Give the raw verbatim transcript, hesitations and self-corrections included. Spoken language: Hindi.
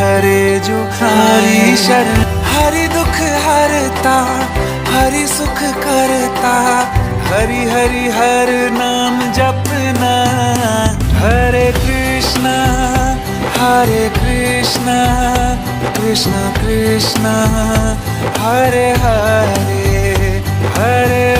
हरे जो हरि शरण। हरि दुख हरता हरि सुख करता, हरि हरि हर नाम जपना। हरे कृष्णा हरे कृष्णा कृष्णा कृष्णा हरे हरे हरे